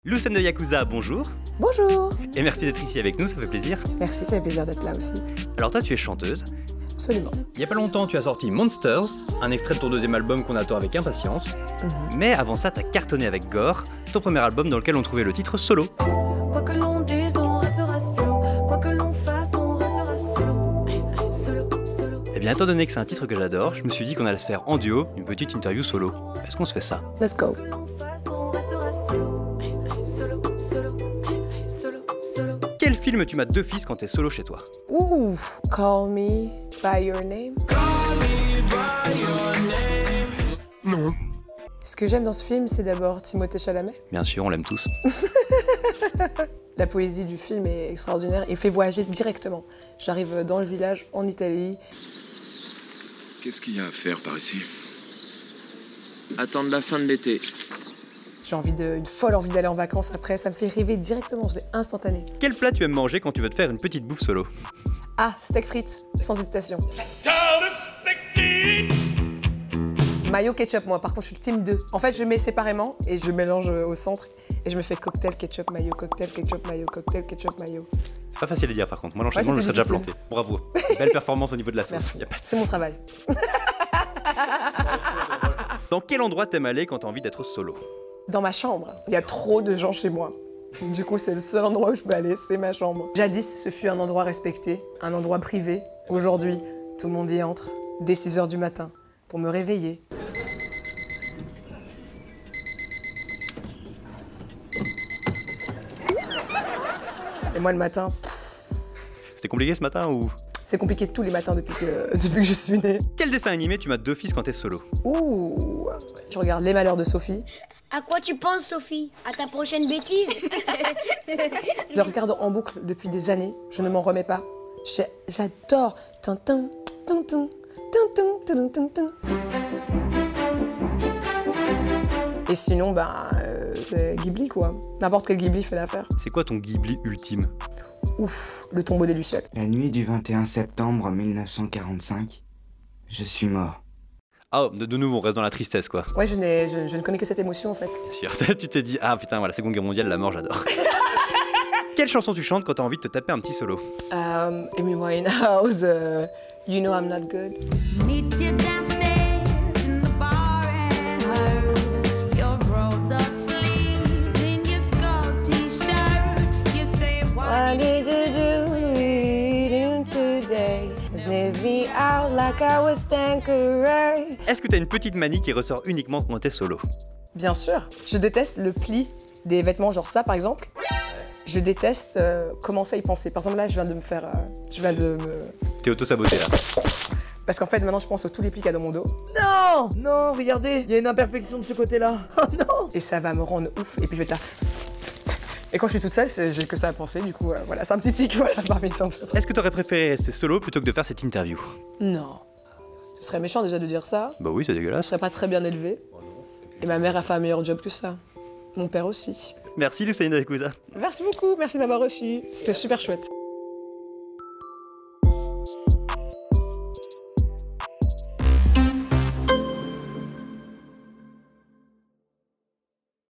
Lucène de Yakuza, bonjour. Bonjour. Et merci d'être ici avec nous, ça fait plaisir. Merci, ça fait plaisir d'être là aussi. Alors toi, tu es chanteuse. Absolument. Il y a pas longtemps, tu as sorti Monsters, un extrait de ton deuxième album qu'on attend avec impatience. Mais avant ça, t'as cartonné avec Gore, ton premier album dans lequel on trouvait le titre Solo. Quoi que l'on dise, on restera solo. Quoi que l'on fasse, on restera solo. Solo. Et bien, étant donné que c'est un titre que j'adore, je me suis dit qu'on allait se faire en duo une petite interview solo. Est-ce qu'on se fait ça? Let's go. Quoi que l'on fasse, on restera solo. Solo. Quel film tu m'as d'office quand t'es solo chez toi? Ouh, Call Me By Your Name. Non. Ce que j'aime dans ce film, c'est d'abord Timothée Chalamet. Bien sûr, on l'aime tous. La poésie du film est extraordinaire et fait voyager directement. J'arrive dans le village, en Italie. Qu'est-ce qu'il y a à faire par ici? Attendre la fin de l'été. J'ai une folle envie d'aller en vacances après. Ça me fait rêver directement, c'est instantané. Quel plat tu aimes manger quand tu veux te faire une petite bouffe solo? Ah, steak frites, sans hésitation. Mayo ketchup, moi, par contre, je suis le team 2. En fait, je mets séparément et je mélange au centre. Et je me fais cocktail ketchup mayo, cocktail ketchup mayo, cocktail ketchup mayo. C'est pas facile à dire par contre, moi l'enchaînement Ouais, je me serais déjà difficile. planté. Bravo, belle performance au niveau de la sauce. Merci, Y a pas de- c'est mon travail. Dans quel endroit t'aimes aller quand t'as envie d'être solo? Dans ma chambre, il y a trop de gens chez moi. Du coup, c'est le seul endroit où je peux aller, c'est ma chambre. Jadis, ce fut un endroit respecté, un endroit privé. Aujourd'hui, tout le monde y entre, dès 6 h du matin, pour me réveiller. Et moi, le matin, C'était compliqué ce matin ou? c'est compliqué tous les matins depuis que je suis née. Quel dessin animé tu m'as d'office quand t'es solo? Ouh, je regarde Les Malheurs de Sophie. À quoi tu penses, Sophie? À ta prochaine bêtise? Je le regarde en boucle depuis des années, je ne m'en remets pas. J'adore. Tintin, tintin, tintin, tintin, tintin. Et sinon, c'est Ghibli quoi. N'importe quel Ghibli fait l'affaire. C'est quoi ton Ghibli ultime? Ouf, Le Tombeau des Lucioles. La nuit du 21 septembre 1945, je suis mort. Ah, de nouveau, on reste dans la tristesse quoi. Ouais, je ne connais que cette émotion en fait. Bien sûr, tu t'es dit, ah putain, voilà, Seconde Guerre mondiale, la mort, j'adore. Quelle chanson tu chantes quand t'as envie de te taper un petit solo? Amy Winehouse, You Know I'm Not Good. Meet you downstairs in the bar and her. Your rolled up sleeves in your skull t-shirt. You say, What did you do today? Sniff me out like I was Tanqueray. Est-ce que t'as une petite manie qui ressort uniquement quand t'es solo? Bien sûr, je déteste le pli des vêtements, genre ça par exemple. Je déteste commencer à y penser. Par exemple là, je viens de me... T'es auto-saboté là. Parce qu'en fait maintenant je pense aux tous les plis qu'il y a dans mon dos. Non, non, regardez, il y a une imperfection de ce côté-là. Oh non. Et ça va me rendre ouf. Et puis je vais Et quand je suis toute seule, j'ai que ça à penser. Du coup, voilà, c'est un petit tic, voilà, parmi tant d'autres. Est-ce que t'aurais préféré rester solo plutôt que de faire cette interview? Non. Ce serait méchant déjà de dire ça. Bah oui, c'est Je dégueulasse. serais pas très bien élevée. Et ma mère a fait un meilleur job que ça. Mon père aussi. Merci Lucène de Yakuza. Merci beaucoup, merci de m'avoir reçu. C'était super chouette.